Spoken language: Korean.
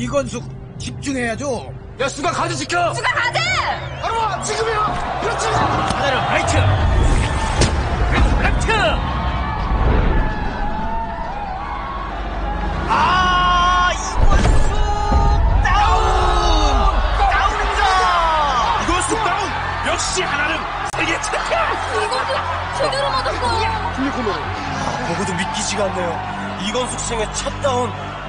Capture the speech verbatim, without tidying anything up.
이건숙 집중해야죠. 야, 수가 가드 지켜! 수가 가드! 바로 지금이야! 그렇지! 하나는 라이트, 그리고 레프트. 아, 이건숙 다운! 다운입니다. 이건숙 다운. 역시 하나는 세계 챔피언. 이건숙 제대로 맞았어. 보고도 믿기지가 않네요. 이건숙 생의 첫 다운.